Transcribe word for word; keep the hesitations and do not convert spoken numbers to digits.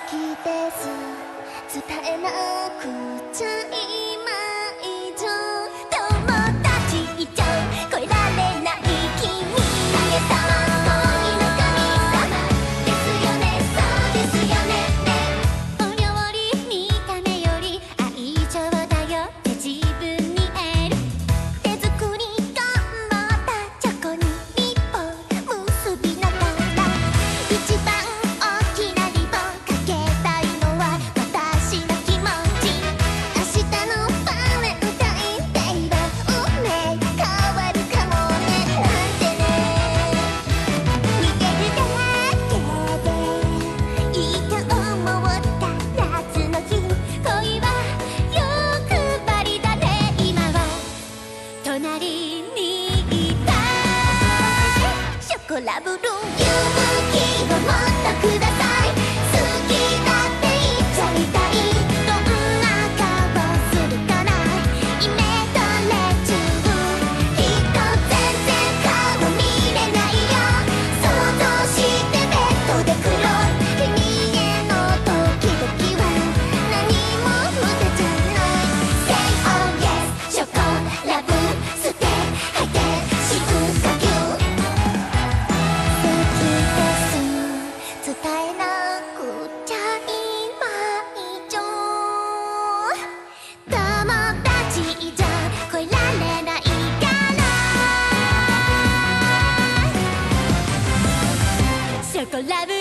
きです伝えなくちゃ今以上友達以上超えられない君影様恋の神様ですよねそうですよねお料理見た目より愛情だよって自分に言える手作り頑張ったチョコにリボン結びながら一番大きなリボンかけたいのは私の気持ち明日のバレンタインデーは運命変わるかもねなんてね逃げるだけでいいと思った夏の日恋は欲張りだね今は隣にいたいショコラブルー勇気をもっとください好きだって言っちゃいたいどんな顔するかなイメトレ中きっと全然顔見れないよ想像してベッドで黒い君へのドキドキは何も無駄じゃない Say oh yes ショコラブステ吐いて深呼吸好きです伝えなくちゃ今以上友達以上超えられないからショコラブ